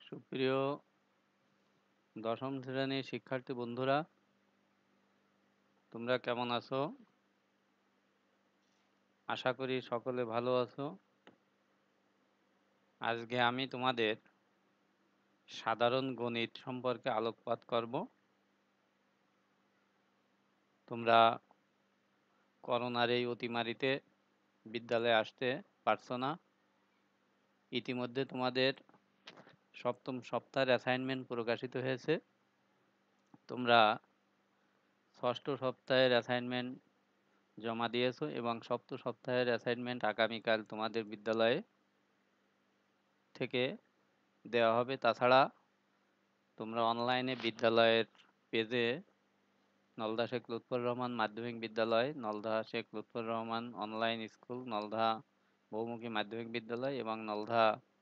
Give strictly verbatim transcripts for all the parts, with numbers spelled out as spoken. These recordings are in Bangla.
সুপ্রিয় দশম শ্রেণীর শিক্ষার্থী বন্ধুরা, তোমরা কেমন আছো? আশা করি সকলে ভালো আছো। আজকে আমি তোমাদের সাধারণ গণিত সম্পর্কে আলোকপাত করব। তোমরা করোনার এই অতিমারিতে বিদ্যালয়ে আসতে পারছো না। ইতিমধ্যে তোমাদের সপ্তম সপ্তাহের অ্যাসাইনমেন্ট প্রকাশিত হয়েছে। তোমরা ষষ্ঠ সপ্তাহের অ্যাসাইনমেন্ট জমা দিয়েছো এবং সপ্তম সপ্তাহের অ্যাসাইনমেন্ট আগামীকাল তোমাদের বিদ্যালয়ে থেকে দেওয়া হবে। তাছাড়া তোমরা অনলাইনে বিদ্যালয়ের পেজে নলদা শেখ লুৎফর রহমান মাধ্যমিক বিদ্যালয়, নলদা শেখ লুৎফর রহমান অনলাইন স্কুল, নলদা বহুমুখী মাধ্যমিক বিদ্যালয় এবং নলদা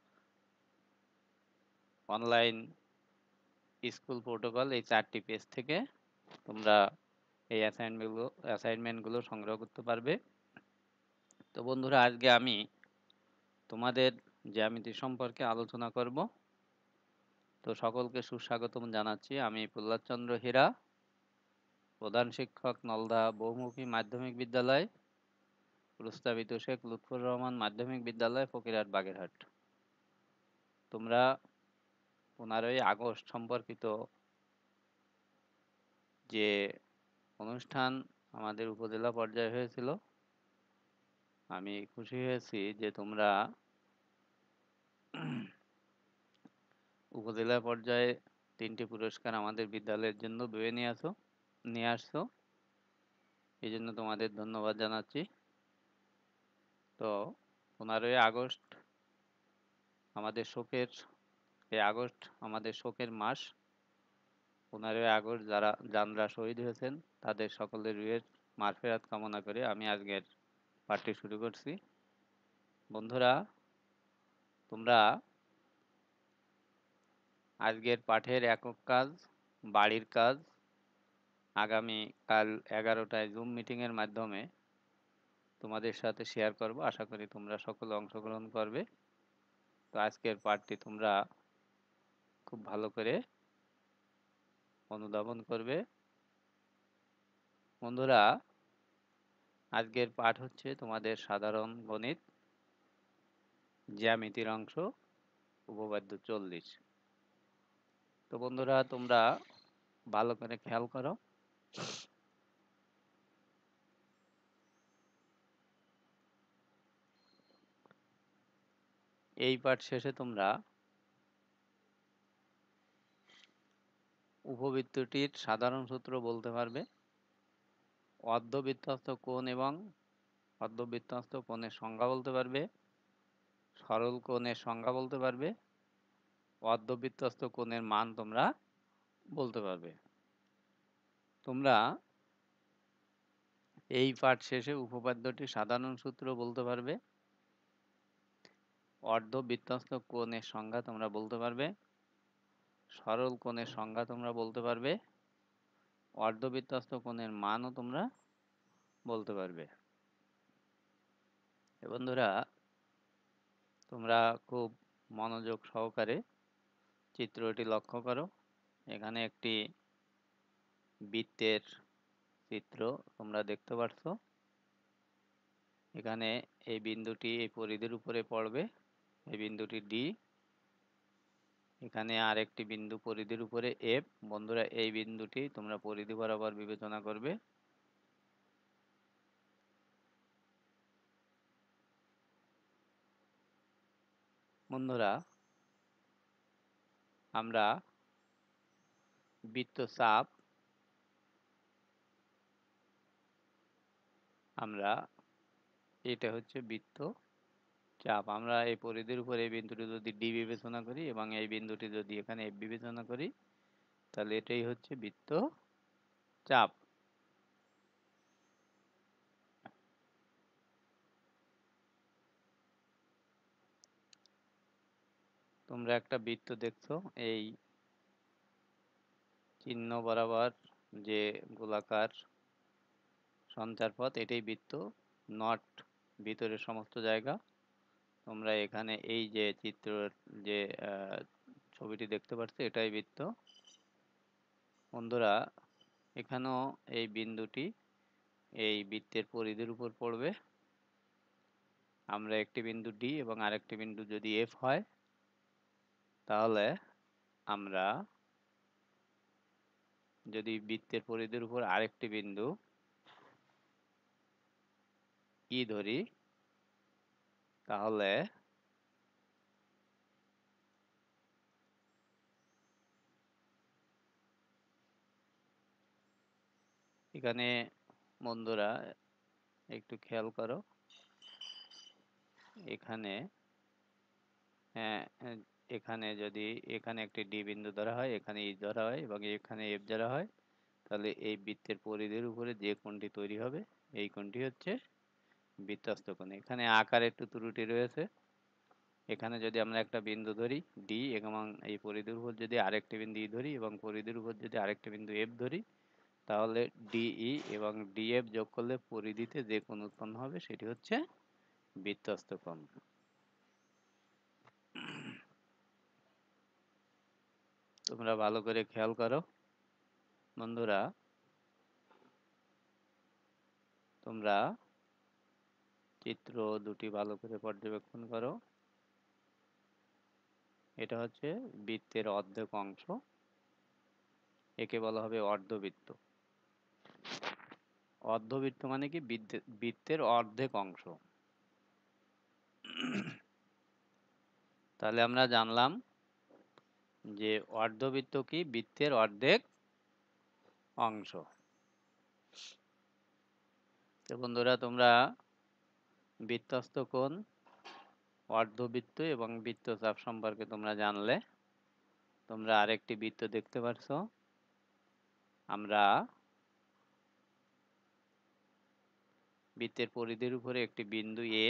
অনলাইন স্কুল প্রোটোকল, এই চারটি পেজ থেকে তোমরা এই অ্যাসাইনমেন্টগুলো অ্যাসাইনমেন্টগুলো সংগ্রহ করতে পারবে। তো বন্ধুরা, আজকে আমি তোমাদের জ্যামিতি সম্পর্কে আলোচনা করব। তো সকলকে সুস্বাগতম জানাচ্ছি। আমি প্রহ্লাদ চন্দ্র হীরা, প্রধান শিক্ষক, নলদা বহুমুখী মাধ্যমিক বিদ্যালয়, প্রস্তাবিত শেখ লুৎফর রহমান মাধ্যমিক বিদ্যালয়, ফকিরহাট, বাগেরহাট। তোমরা পনেরোই আগস্ট সম্পর্কিত যে অনুষ্ঠান আমাদের উপজেলা পর্যায়ে হয়েছিল, আমি খুশি হয়েছি যে তোমরা উপজেলা পর্যায়ে তিনটি পুরস্কার আমাদের বিদ্যালয়ের জন্য বয়ে নিয়ে আসো নিয়ে আসছো। এই জন্য তোমাদের ধন্যবাদ জানাচ্ছি। তো পনেরোই আগস্ট আমাদের শোকের এই আগস্ট আমাদের শোকের মাস। পনেরোই আগস্ট যারা যানরা শহীদ হয়েছেন তাদের সকলের রুহের মাগফিরাত কামনা করে আমি আজকের পাঠটি শুরু করছি। বন্ধুরা, তোমরা আজকের পাঠের একক কাজ, বাড়ির কাজ আগামী কাল এগারোটায় জুম মিটিংয়ের মাধ্যমে তোমাদের সাথে শেয়ার করব। আশা করি তোমরা সকলে অংশগ্রহণ করবে। তো আজকের পাঠটি তোমরা খুব ভালো করে অনুধাবন করবে। বন্ধুরা, আজকের পাঠ হচ্ছে তোমাদের সাধারণ গণিত, জ্যামিতির অংশ, উপপাদ্য চল্লিশ। তো বন্ধুরা, তোমরা ভালো করে খেয়াল করো। এই পাঠ শেষে তোমরা উপবৃত্তটির সাধারণ সূত্র বলতে পারবে, অর্ধবৃত্তস্থ কোণ এবং অর্ধবৃত্তস্থ কোণের সংজ্ঞা বলতে পারবে, সরল কোণের সংজ্ঞা বলতে পারবে, অর্ধবৃত্তস্থ কোণের মান তোমরা বলতে পারবে। তোমরা এই পাঠ শেষে উপপাদ্যটির সাধারণ সূত্র বলতে পারবে, অর্ধবৃত্তস্থ কোণের সংজ্ঞা তোমরা বলতে পারবে, সরল কোণের সংজ্ঞা তোমরা বলতে পারবে, অর্ধবৃত্তস্থ কোণের মানও তোমরা বলতে পারবে। বন্ধুরা, তোমরা খুব মনোযোগ সহকারে চিত্রটি লক্ষ্য করো। এখানে একটি বৃত্তের চিত্র তোমরা দেখতে পাচ্ছ। এখানে এই বিন্দুটি এই পরিধির উপরে পড়বে, এই বিন্দুটি ডি। এখানে আর একটি বিন্দু পরিধির উপরে এফ। বন্ধুরা, এই বিন্দুটি তোমরা পরিধি বরাবর বিবেচনা করবে। বন্ধুরা, আমরা বৃত্তচাপ আমরা এটা হচ্ছে বৃত্ত চাপ। আমরা এই পরিধির উপর এই বিন্দুটি যদি ডি বিবেচনা করি এবং এই বিন্দুটি যদি এখানে এফ বিবেচনা করি, তাহলে এটাই হচ্ছে বৃত্ত চাপ। তোমরা একটা বৃত্ত দেখছো, এই চিহ্ন বরাবর যে গোলাকার সঞ্চারপথ, এটাই বৃত্ত। নট ভিতরের সমস্ত জায়গা। তোমরা এখানে এই যে চিত্র যে ছবিটি দেখতে পাচ্ছি, এটাই বৃত্ত। বন্ধুরা এখানেও এই বিন্দুটি এই বৃত্তের পরিধির উপর পড়বে। আমরা একটি বিন্দু ডি এবং আরেকটি বিন্দু যদি এফ হয়, তাহলে আমরা যদি বৃত্তের পরিধির উপর আরেকটি বিন্দু ই ধরি, তাহলে এখানে বন্ধুরা একটু খেয়াল করো, এখানে হ্যাঁ, এখানে যদি এখানে একটি ডি বিন্দু ধরা হয়, এখানে ই ধরা হয় এবং এখানে এফ ধরা হয়, তাহলে এই বৃত্তের পরিধির উপরে যে কোণটি তৈরি হবে এই কোণটি হচ্ছে বৃত্তস্থ কোণ। এখানে আকারে একটু ত্রুটি রয়েছে। এখানে যদি আমরা একটা বিন্দু ধরি ডি এবং এই পরিধির উপর যদি আরেকটি বিন্দু ই ধরি এবং পরিধির উপর যদি আরেকটি বিন্দু এফ ধরি, তাহলে ডিই এবং ডিএফ যোগ করলে পরিধিতে যে কোণ উৎপন্ন হবে সেটি হচ্ছে বৃত্তস্থ কোণ। তোমরা ভালো করে খেয়াল করো বন্ধুরা, তোমরা চিত্র দুটি ভালো করে পর্যবেক্ষণ করো। এটা হচ্ছে বৃত্তের অর্ধেক অংশ, একে বলা হবে অর্ধবৃত্ত। অর্ধবৃত্ত মানে কি? বৃত্তের অর্ধেক অংশ। তাহলে আমরা জানলাম যে অর্ধবৃত্ত কি? বৃত্তের অর্ধেক অংশ। তো বন্ধুরা তোমরা বৃত্তস্থ কোণ, অর্ধবৃত্ত এবং বৃত্তচাপ সম্পর্কে তোমরা জানলে। তোমরা আরেকটি বৃত্ত দেখতে পাচ্ছ। আমরা বৃত্তের পরিধির উপরে একটি বিন্দু এ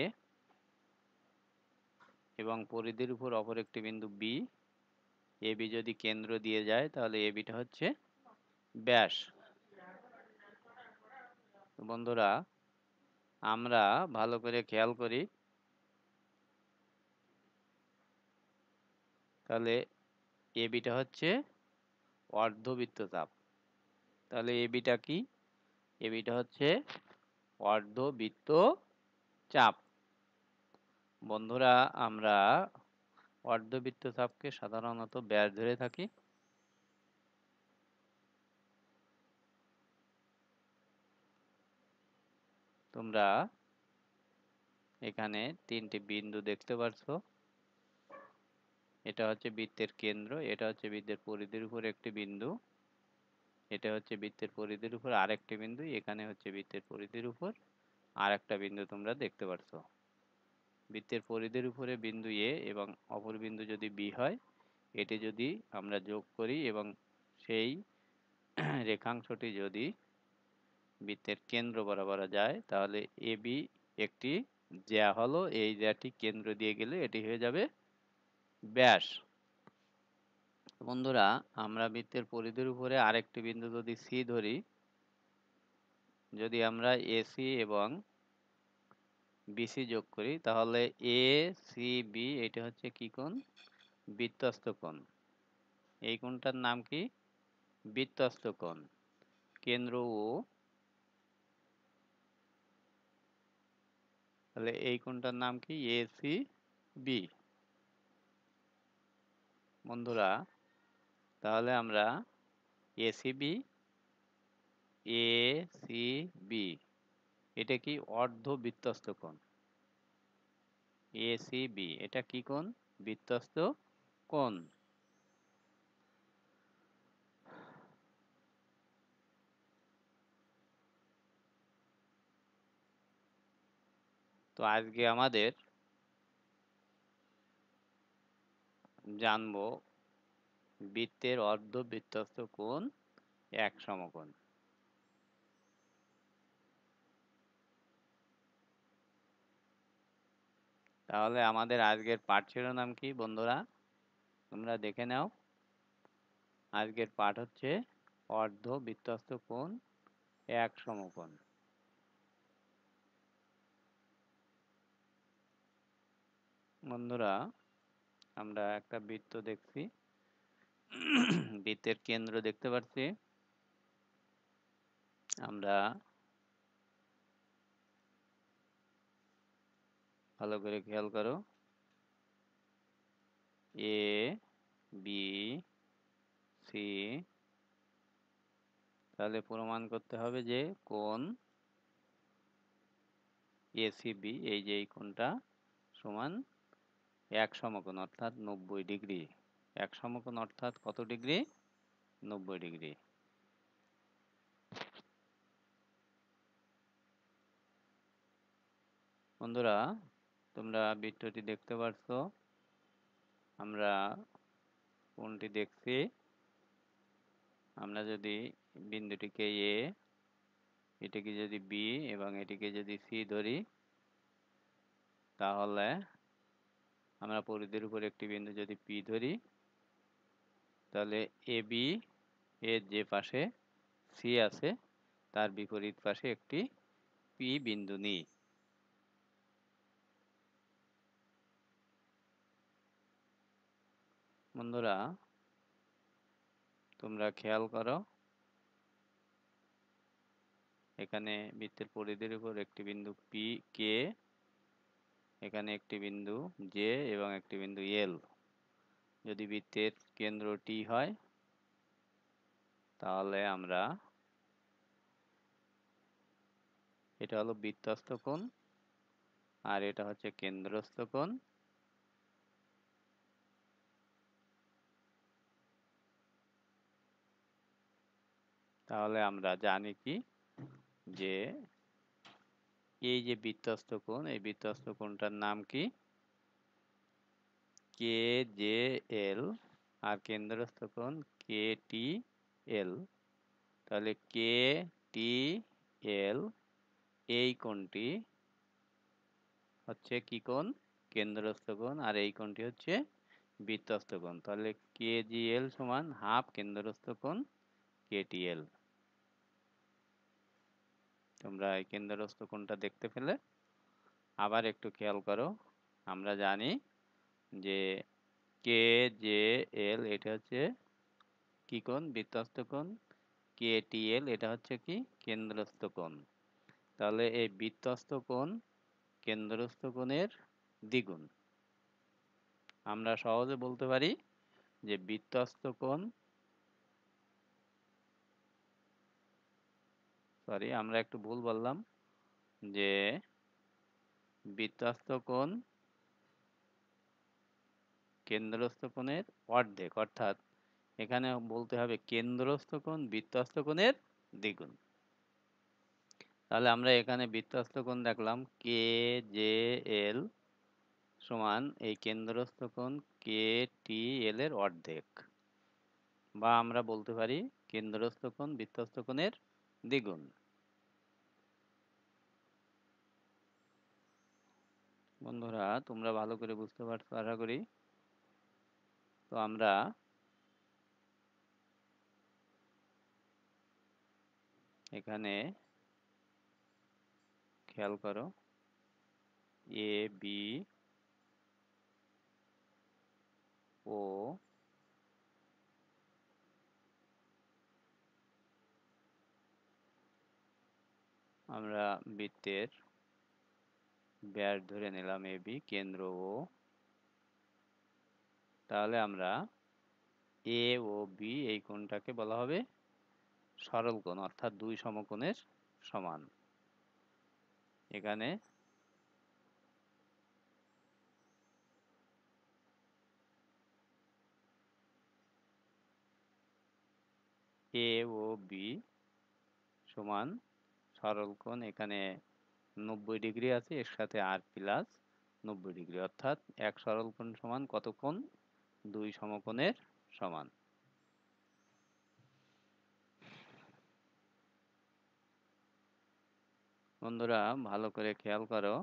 এবং পরিধির উপর অপর একটি বিন্দু বি, এবি যদি কেন্দ্র দিয়ে যায় তাহলে এবিটা হচ্ছে ব্যাস। বন্ধুরা আমরা ভালো করে খেয়াল করি, তাহলে এবিটা হচ্ছে অর্ধবৃত্তচাপ। তাহলে এবিটা কি? এবিটা হচ্ছে অর্ধবৃত্ত চাপ। বন্ধুরা আমরা অর্ধবৃত্ত চাপকে সাধারণত ব্যাস ধরে থাকি। তোমরা এখানে তিনটি বিন্দু দেখতে পাচ্ছ। এটা হচ্ছে বৃত্তের কেন্দ্র, এটা হচ্ছে বৃত্তের পরিধির উপর একটি বিন্দু, এটা হচ্ছে বৃত্তের পরিধির উপর আরেকটি বিন্দু, এখানে হচ্ছে বৃত্তের পরিধির উপর আরেকটা বিন্দু তোমরা দেখতে পাচ্ছ। বৃত্তের পরিধির উপরে বিন্দু এ এবং অপর বিন্দু যদি বি হয়, এটি যদি আমরা যোগ করি এবং সেই রেখাংশটি যদি বৃত্তের কেন্দ্র বরাবর যায়, তাহলে এবি একটি জ্যা হলো, এই জ্যাটি কেন্দ্র দিয়ে গেলে এটি হয়ে যাবে ব্যাস। বন্ধুরা আমরা বৃত্তের পরিধির উপরে আরেকটি বিন্দু যদি সি ধরি, যদি আমরা এসি এবং বিসি যোগ করি, তাহলে এ সি বি এটা হচ্ছে কি কোণ? বৃত্তস্থ কোণ। এই কোণটার নাম কি? বৃত্তস্থ কোণ। কেন্দ্র ও, তাহলে এই কোণটার নাম কি? A C B. বন্ধুরা তাহলে আমরা এসিবি, এ সি বি এটা কি? অর্ধবৃত্তস্থ কোণ। এসিবি এটা কি কোণ? বৃত্তস্থ কোণ। তো আজকে আমাদের জানবো বৃত্তের অর্ধবৃত্তস্থ কোণ এক সমকোণ। তাহলে আমাদের আজকের পাঠ শিরোনাম কি বন্ধুরা? তোমরা দেখে নাও। আজকের পাঠ হচ্ছে অর্ধবৃত্তস্থ কোণ এক সমকোণ। বন্ধুরা আমরা একটা বৃত্ত দেখছি। বৃত্তের কেন্দ্র দেখতে পাচ্ছি। আমরা ভালো করে খেয়াল করো, এ বি সি, তাহলে প্রমাণ করতে হবে যে কোণ এসিবি, এই যে এই কোণটা সমান এক সমকোণ অর্থাৎ নব্বই ডিগ্রি। এক সমকোণ অর্থাৎ কত ডিগ্রি? নব্বই ডিগ্রি। বন্ধুরা, তোমরা বৃত্তটি দেখতে পাচ্ছ। আমরা কোণটি দেখছি। আমরা যদি বিন্দুটিকে এ, এটিকে যদি বি এবং এটিকে যদি সি ধরি, তাহলে আমরা পরিধির উপর একটি বিন্দু যদি পি ধরি, তাহলে এ বি এর যে পাশে সি আছে তার বিপরীত পাশে একটি পি বিন্দু নিই। বন্ধুরা, তোমরা খেয়াল করো, এখানে বৃত্তের পরিধির উপর একটি বিন্দু পি কে, এখানে একটি বিন্দু জে এবং একটি বিন্দু এল। যদি বৃত্তের কেন্দ্র টি হয়, তাহলে আমরা, এটা হলো বৃত্তস্থ কোণ আর এটা হচ্ছে কেন্দ্রস্থ কোণ। তাহলে আমরা জানি কি, যে এই যে বৃত্তস্থ কোণ, এই বৃত্তস্থ কোণটার নাম কি? কে জে এল, আর কেন্দ্রস্থ কোণ কে টি এল। তাহলে কে টি এল এই কোণটি হচ্ছে কি কোণ? কেন্দ্রস্থ কোণ। আর এই কোণটি হচ্ছে বৃত্তস্থ কোণ। তাহলে কে জি এল সমান হাফ কেন্দ্রস্থ কোণ কে টি এল। তোমরা এই কেন্দ্রস্থ কোণটা দেখতে পেলে? আবার একটু খেয়াল করো, আমরা জানি যে কে জে এল এটা হচ্ছে কি কোণ? বৃত্তস্থ কোণ। কে টি এল এটা হচ্ছে কি? কেন্দ্রস্থ কোণ। তাহলে এই বৃত্তস্থ কোণ কেন্দ্রস্থ কোণের দ্বিগুণ। আমরা সহজে বলতে পারি যে বৃত্তস্থ কোণ, সরি আমরা একটু ভুল বললাম, যে বৃত্তস্থ কোণ কেন্দ্রস্থ কোণের অর্ধেক, অর্থাৎ এখানে বলতে হবে কেন্দ্রস্থ কোণ বৃত্তস্থ কোণের দ্বিগুণ। তাহলে আমরা এখানে বৃত্তস্থ কোণ দেখলাম কে জে এল সমান এই কেন্দ্রস্থ কোণ কে টি এল এর অর্ধেক, বা আমরা বলতে পারি কেন্দ্রস্থ কোণ বৃত্তস্থ কোণের দ্বিগুণ। বন্ধুরা, তোমরা ভালো করে বুঝতে পারছো আশা করি। তো আমরা এখানে খেয়াল করো, এ বি ও আমরা বৃত্তের ব্যাস ধরে নিলাম এ বি, কেন্দ্র ও। তাহলে আমরা এ ও বি এই কোণটাকে বলা হবে সরল কোণ, অর্থাৎ দুই সমকোণের সমান। এখানে এ ও বি সমান সরল কোণ, এখানে নব্বই ডিগ্রি আছে, এর সাথে আর প্লাস নব্বই ডিগ্রি, অর্থাৎ এক সরল কোণ সমান কত কোণ? দুই সমকোণের সমান। বন্ধুরা, ভালো করে খেয়াল করো,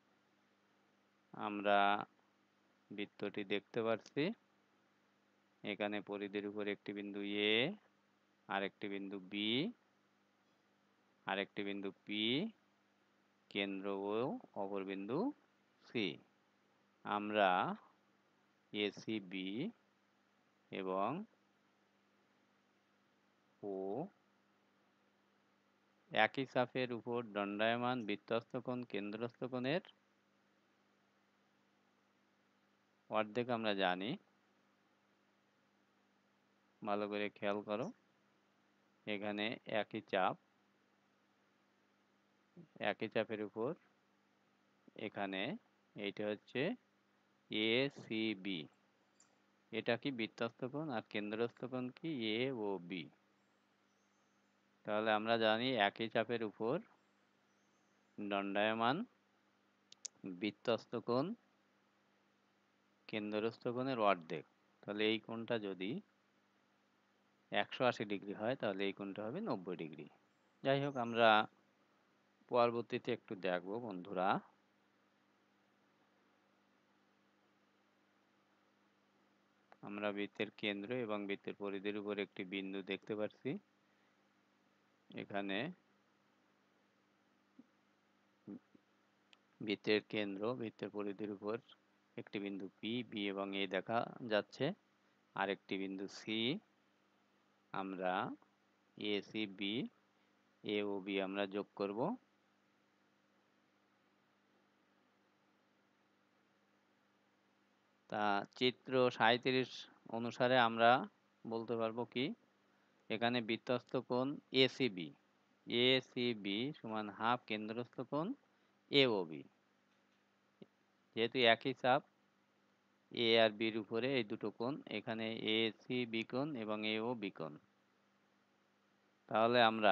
আমরা বৃত্তটি দেখতে পাচ্ছি। এখানে পরিধির উপর একটি বিন্দু এ, আরেকটি বিন্দু বি, আরেকটি বিন্দু পি, কেন্দ্র ও, অপর বিন্দু সি। আমরা এসিবি এবং একই চাপের উপর দণ্ডায়মান বৃত্তস্থ কোণ কেন্দ্রস্থ কোণের অর্ধেক আমরা জানি। ভালো করে খেয়াল করো, এখানে একই চাপ, একই চাপের উপর এখানে এইটা হচ্ছে এ সি বি, এটা কি বৃত্তস্থ কোণ, আর কেন্দ্রস্থ কোণ কি এ ও বি। তাহলে আমরা জানি একই চাপের উপর দণ্ডায়মান বৃত্তস্থ কোণ কেন্দ্রস্থ কোণের অর্ধেক। তাহলে এই কোণটা যদি একশো আশি ডিগ্রি হয় তাহলে এই কোণটা হবে নব্বই ডিগ্রি। যাই হোক, আমরা পরবর্তীতে একটু দেখব বন্ধুরা। আমরা বৃত্তের কেন্দ্র এবং বৃত্তের পরিধির উপর একটি বিন্দু দেখতে পাচ্ছি। এখানে বৃত্তের কেন্দ্র, বৃত্তের পরিধির উপর একটি বিন্দু পি, বি এবং এ দেখা যাচ্ছে। আরেকটি বিন্দু সি, আমরা A C B, A O B আমরা যোগ করব। তা চিত্র সাঁইত্রিশ অনুসারে আমরা বলতে পারবো কি, এখানে বৃত্তস্থ কোণ এসিবি, এসিবি সমান হাফ কেন্দ্রস্থ কোণ এওবি। যেহেতু একই চাপ এ আর বির উপরে এই দুটো কোণ, এখানে এ সি বি কোণ এবং এ ও বি কোণ। তাহলে আমরা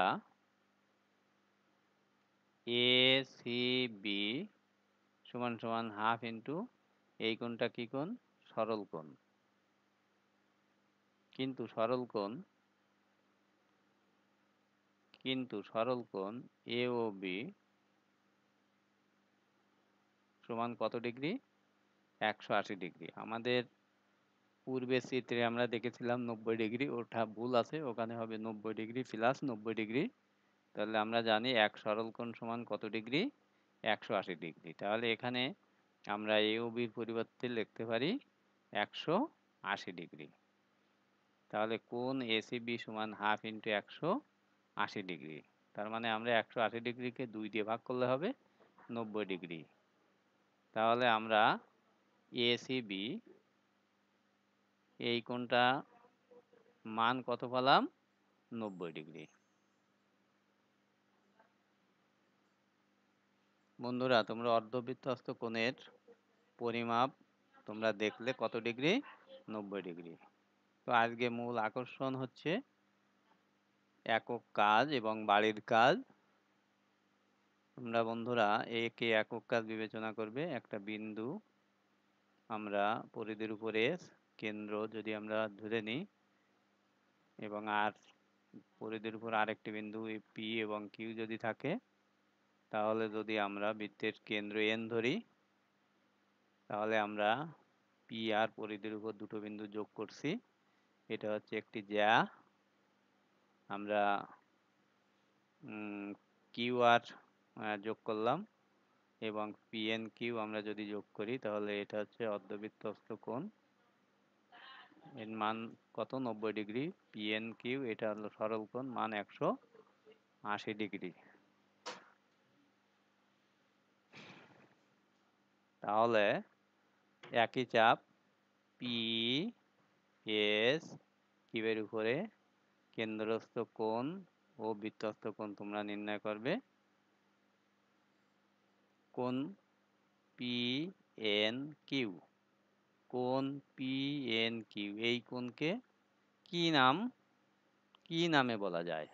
এ সি বি সমান সমান হাফ ইন্টু এই কোণটা কি কোণ, সরল কোণ। কিন্তু সরল কোণ কিন্তু সরল কোণ এ ও বি সমান কত ডিগ্রি, একশো আশি ডিগ্রি। আমাদের পূর্বের চিত্রে আমরা দেখেছিলাম নব্বই ডিগ্রি, ওটা ভুল আছে, ওখানে হবে নব্বই ডিগ্রি প্লাস নব্বই ডিগ্রি। তাহলে আমরা জানি এক সরল কোণ সমান কত ডিগ্রি, একশো আশি ডিগ্রি। তাহলে এখানে আমরা এ ও বির পরিবর্তে লিখতে পারি একশো আশি ডিগ্রি। তাহলে কোণ এসিবি সমান হাফ ইন্টু একশো আশি ডিগ্রি। তার মানে আমরা একশো আশি ডিগ্রিকে দুই দিয়ে ভাগ করলে হবে নব্বই ডিগ্রি। তাহলে আমরা এসিবি এই কোণটা মান কত পেলাম, নব্বই ডিগ্রি। বন্ধুরা, তোমরা অর্ধবৃত্তস্থ কোণের পরিমাপ তোমরা দেখলে কত ডিগ্রি, নব্বই ডিগ্রি। তো আজকে মূল আকর্ষণ হচ্ছে একক কাজ এবং বাড়ির কাজ। তোমরা বন্ধুরা একে একক কাজ বিবেচনা করবে। একটা বিন্দু আমরা পরিধির উপরে কেন্দ্র যদি আমরা ধরে নিই, এবং আর পরিধির উপর আরেকটি বিন্দু পি এবং কিউ যদি থাকে, তাহলে যদি আমরা বৃত্তের কেন্দ্র এন ধরি, তাহলে আমরা পি আর পরিধির উপর দুটো বিন্দু যোগ করছি। এটা হচ্ছে একটি জ্যা। আমরা কিউ আর যোগ করলাম এবং পি এন কিউ আমরা যদি যোগ করি, তাহলে এটা হচ্ছে অর্ধবৃত্তস্থ কোণ। এর মান কত, নব্বই ডিগ্রি। পি এন কিউ এটা হলো সরল কোণ, মান একশো আশি ডিগ্রি। তাহলে একই চাপ পি এস কিউয়ের উপরে কেন্দ্রস্থ কোণ ও বৃত্তস্থ কোণ তোমরা নির্ণয় করবে। কোণ পি এন কিউ, কোণ পি এন কিউ, এই কোণকে কি নাম, কি নামে বলা যায়?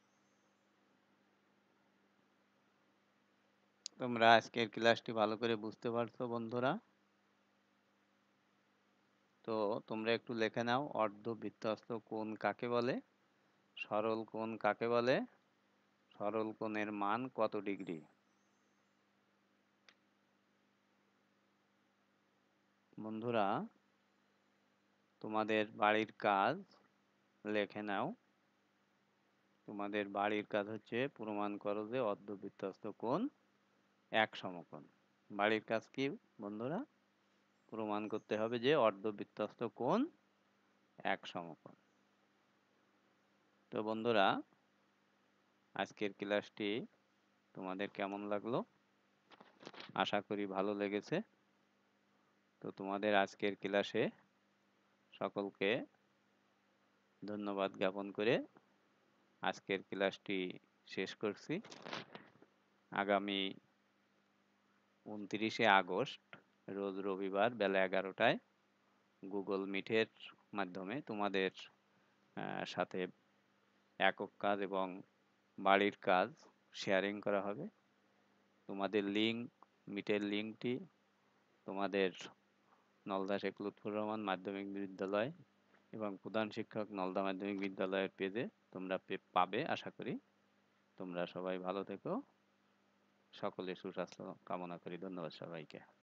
তোমরা আজকের ক্লাসটি ভালো করে বুঝতে পারছো বন্ধুরা? তো তোমরা একটু লিখে নাও, অর্ধবৃত্তস্থ কোণ কাকে বলে, সরল কোণ কাকে বলে, সরল কোণের মান কত ডিগ্রি। বন্ধুরা, তোমাদের বাড়ির কাজ লিখে নাও। তোমাদের বাড়ির কাজ হচ্ছে প্রমাণ করো যে অর্ধবৃত্তস্থ কোণ এক সমকোণ। বাড়ির কাজ কি বন্ধুরা, প্রমাণ করতে হবে যে অর্ধবৃত্তস্থ কোণ এক সমকোণ। তো বন্ধুরা, আজকের ক্লাসটি তোমাদের কেমন লাগলো? আশা করি ভালো লেগেছে। তো তোমাদের আজকের ক্লাসে সকলকে ধন্যবাদ জ্ঞাপন করে আজকের ক্লাসটি শেষ করছি। আগামী উনত্রিশে আগস্ট রোজ রবিবার বেলা এগারোটায় গুগল মিটের মাধ্যমে তোমাদের আহ, সাথে একক কাজ এবং বাড়ির কাজ শেয়ারিং করা হবে। তোমাদের লিঙ্ক মিটের লিঙ্কটি তোমাদের নলদা শেখ লুৎফর রহমান মাধ্যমিক বিদ্যালয় এবং প্রধান শিক্ষক নলদা মাধ্যমিক বিদ্যালয়ের পেজে তোমরা পাবে আশা করি। তোমরা সবাই ভালো থেকো। সকলের সুস্বাস্থ্য কামনা করি। ধন্যবাদ সবাইকে।